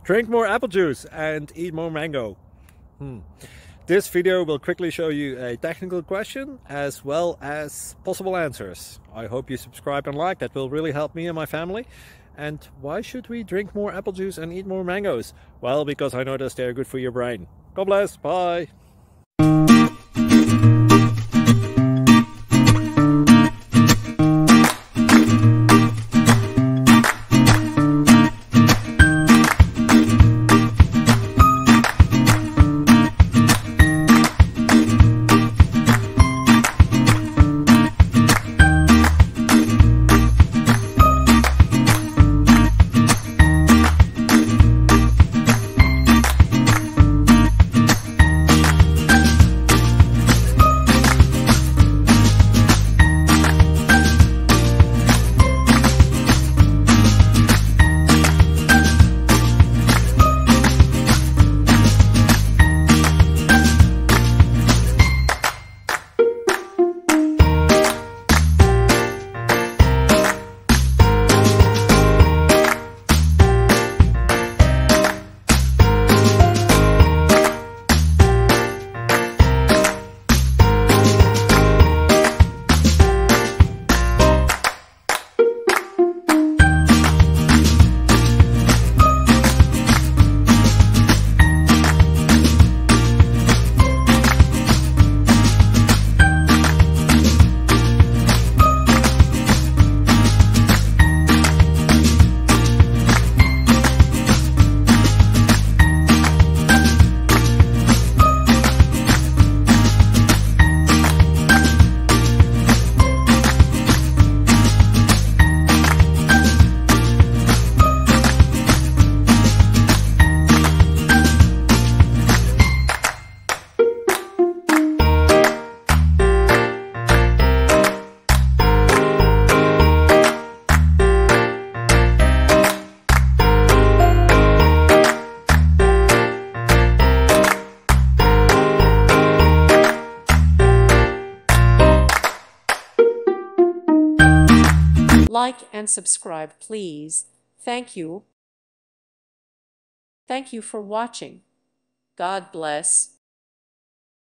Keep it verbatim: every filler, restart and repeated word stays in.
Drink more apple juice and eat more mango. Hmm. This video will quickly show you a technical question as well as possible answers. I hope you subscribe and like, that will really help me and my family. And why should we drink more apple juice and eat more mangoes? Well, because I noticed they're good for your brain. God bless, bye! Like and subscribe, please. Thank you. Thank you for watching. God bless.